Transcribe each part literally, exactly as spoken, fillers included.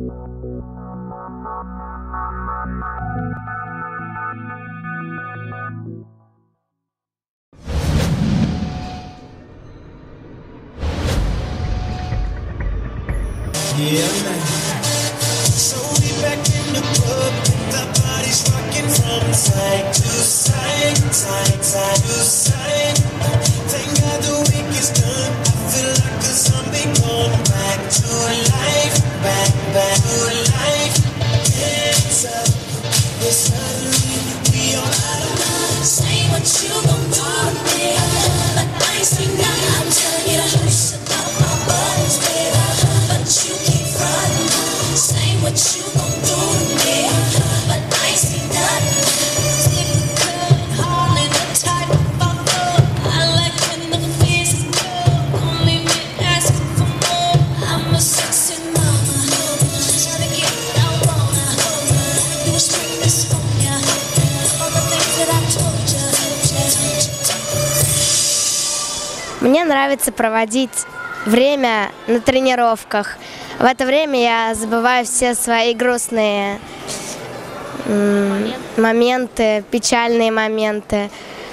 Yeah, man. So we back in the club, the body's rocking from side to side, side, side to side. Thank God the week is done. I feel like a zombie going back to life, back, back to life. Hands up, but suddenly we all out of line. Say what you gon' do to me, but I ain't seen nothing. I'm telling you to hush about my buttons, baby, but you keep running. Say what you gon' do to me, but I ain't seen nothing. Typical and hardly the type of love I like when the face is good. Don't leave me asking for more. I'm a sexy mama, trying to get what I wanna. You a straight miss on ya, all the things that I told ya. Мне нравится проводить время на тренировках. В это время я забываю все свои грустные м, моменты, печальные моменты.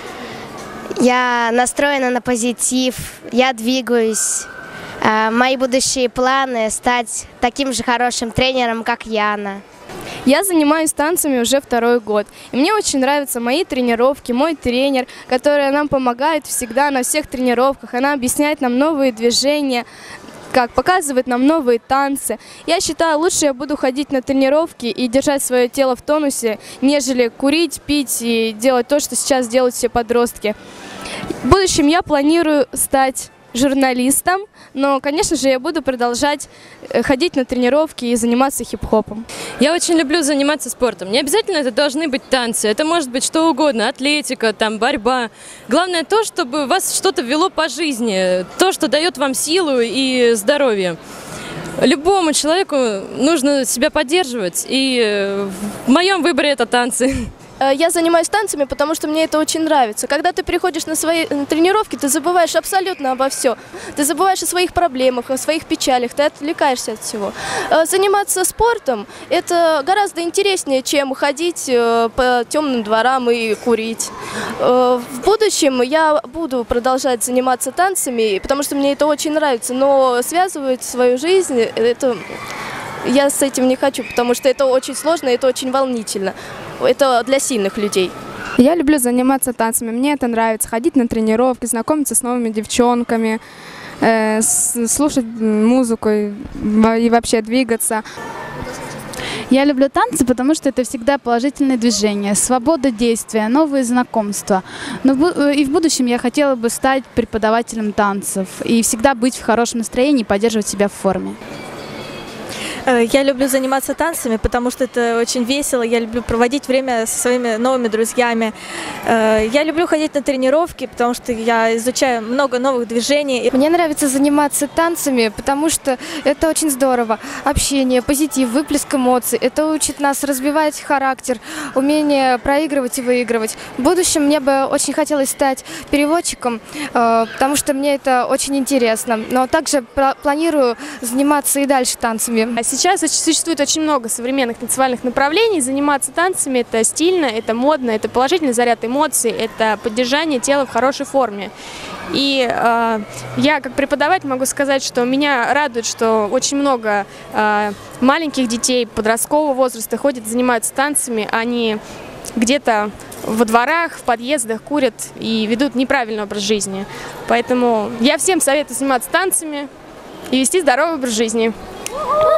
Я настроена на позитив, я двигаюсь. А мои будущие планы — стать таким же хорошим тренером, как Яна. Я занимаюсь танцами уже второй год. И мне очень нравятся мои тренировки, мой тренер, которая нам помогает всегда на всех тренировках. Она объясняет нам новые движения, как показывает нам новые танцы. Я считаю, лучше я буду ходить на тренировки и держать свое тело в тонусе, нежели курить, пить и делать то, что сейчас делают все подростки. В будущем я планирую стать журналистом, но, конечно же, я буду продолжать ходить на тренировки и заниматься хип-хопом. Я очень люблю заниматься спортом. Не обязательно это должны быть танцы, это может быть что угодно, атлетика, там, борьба. Главное то, чтобы вас что-то вело по жизни, то, что дает вам силу и здоровье. Любому человеку нужно себя поддерживать, и в моем выборе это танцы. Я занимаюсь танцами, потому что мне это очень нравится. Когда ты приходишь на свои тренировки, ты забываешь абсолютно обо всем. Ты забываешь о своих проблемах, о своих печалях, ты отвлекаешься от всего. Заниматься спортом – это гораздо интереснее, чем ходить по темным дворам и курить. В будущем я буду продолжать заниматься танцами, потому что мне это очень нравится, но связывать свою жизнь – это... Я с этим не хочу, потому что это очень сложно, это очень волнительно. Это для сильных людей. Я люблю заниматься танцами, мне это нравится. Ходить на тренировки, знакомиться с новыми девчонками, э, слушать музыку и, и вообще двигаться. Я люблю танцы, потому что это всегда положительное движение, свобода действия, новые знакомства. Но и в будущем я хотела бы стать преподавателем танцев и всегда быть в хорошем настроении и поддерживать себя в форме. Я люблю заниматься танцами, потому что это очень весело. Я люблю проводить время со своими новыми друзьями. Я люблю ходить на тренировки, потому что я изучаю много новых движений. Мне нравится заниматься танцами, потому что это очень здорово. Общение, позитив, выплеск эмоций. Это учит нас развивать характер, умение проигрывать и выигрывать. В будущем мне бы очень хотелось стать переводчиком, потому что мне это очень интересно. Но также планирую заниматься и дальше танцами. Сейчас существует очень много современных танцевальных направлений. Заниматься танцами – это стильно, это модно, это положительный заряд эмоций, это поддержание тела в хорошей форме. И э, я как преподаватель могу сказать, что меня радует, что очень много э, маленьких детей подросткового возраста ходят, занимаются танцами, они где-то во дворах, в подъездах курят и ведут неправильный образ жизни. Поэтому я всем советую заниматься танцами и вести здоровый образ жизни.